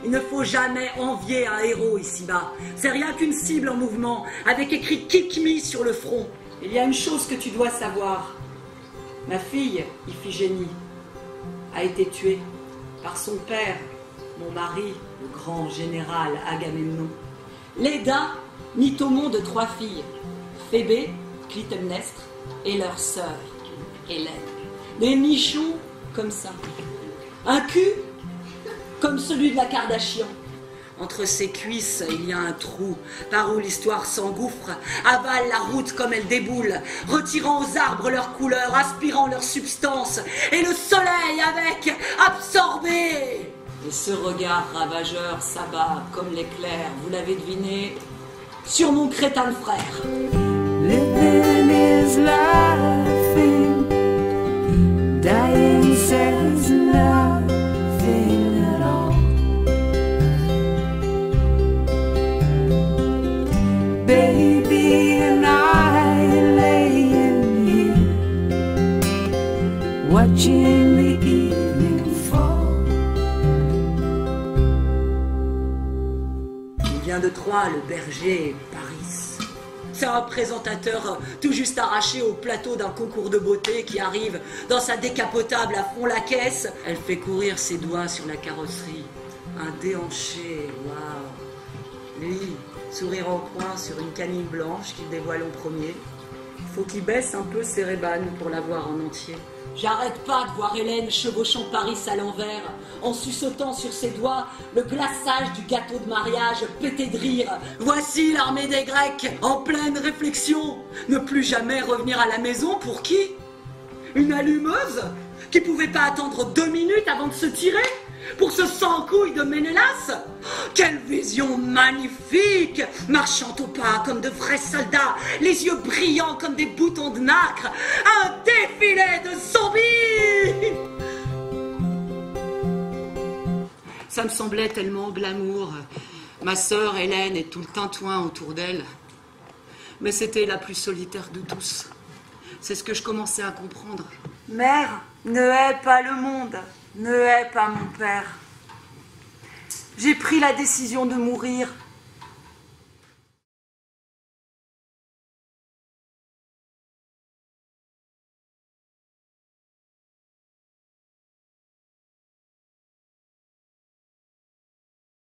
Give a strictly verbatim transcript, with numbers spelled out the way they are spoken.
Il ne faut jamais envier un héros ici-bas. C'est rien qu'une cible en mouvement, avec écrit « Kick me » sur le front. Il y a une chose que tu dois savoir. Ma fille, Iphigénie, a été tuée par son père, mon mari, le grand général Agamemnon. Léda mit au monde trois filles, Phébé, Clytemnestre et leur sœur, Hélène. Des nichons comme ça. Un cul comme celui de la Kardashian. Entre ses cuisses, il y a un trou par où l'histoire s'engouffre, avale la route comme elle déboule, retirant aux arbres leur couleur, aspirant leur substance, et le soleil avec, absorbé. Et ce regard ravageur s'abat comme l'éclair, vous l'avez deviné, sur mon crétin de frère. Living is laughing, dying says nothing at all. Baby and I laying here, watching the evening fall. Il vient de Troie, le berger Paris. C'est un présentateur tout juste arraché au plateau d'un concours de beauté qui arrive dans sa décapotable à fond la caisse. Elle fait courir ses doigts sur la carrosserie. Un déhanché, waouh. Lui, sourire en coin sur une canine blanche qu'il dévoile en premier. Faut qu'il baisse un peu ses rébanes pour la voir en entier. J'arrête pas de voir Hélène chevauchant Paris à l'envers, en suçotant sur ses doigts le glaçage du gâteau de mariage pété de rire. Voici l'armée des Grecs, en pleine réflexion. Ne plus jamais revenir à la maison pour qui? Une allumeuse qui pouvait pas attendre deux minutes avant de se tirer? Pour ce sans-couille de Ménélas? Quelle vision magnifique! Marchant au pas comme de vrais soldats, les yeux brillants comme des boutons de nacre, un défilé de zombies! Ça me semblait tellement glamour. Ma sœur Hélène et tout le tintouin autour d'elle. Mais c'était la plus solitaire de tous. C'est ce que je commençais à comprendre. Mère, ne hais pas le monde. Ne hais pas mon père. J'ai pris la décision de mourir